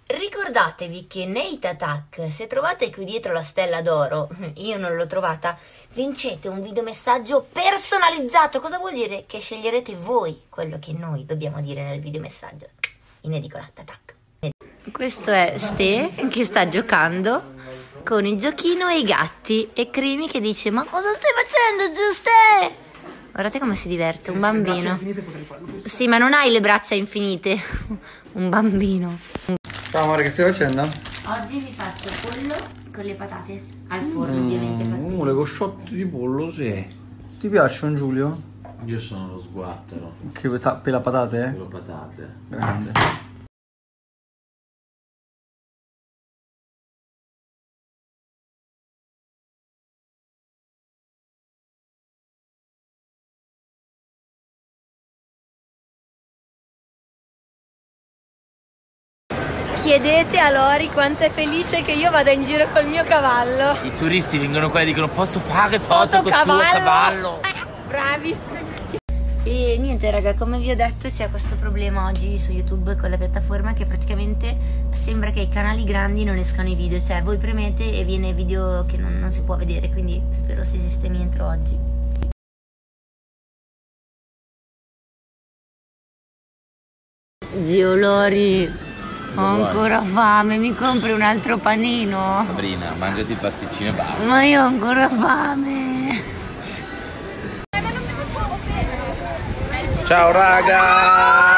Ricordatevi che Nate Attack, se trovate qui dietro la stella d'oro, io non l'ho trovata, vincete un videomessaggio personalizzato. Cosa vuol dire? Che sceglierete voi quello che noi dobbiamo dire nel videomessaggio. In edicola, Attack. Questo è Ste che sta giocando con il giochino e i gatti e Crimi che dice: ma cosa stai facendo, Ste? Guardate come si diverte, un bambino. Sì, ma non hai le braccia infinite. Un bambino. Ciao amore, che stai facendo? Oggi vi faccio pollo con le patate al forno, ovviamente. Le cosciotte di pollo, sì. Ti piacciono, Giulio? Io sono lo sguattero. Che pela patate? Quello patate. Grande. Chiedete a Lori quanto è felice che io vada in giro col mio cavallo. I turisti vengono qua e dicono: posso fare foto con il tuo cavallo? Bravi. E niente raga, come vi ho detto c'è questo problema oggi su YouTube con la piattaforma, che praticamente sembra che ai canali grandi non escano i video. Cioè voi premete e viene video che non si può vedere, quindi spero si sistemi entro oggi. Zio Lori, ho ancora fame, mi compri un altro panino? Sabrina, mangiati il pasticcino e basta. Ma io ho ancora fame. Ciao raga!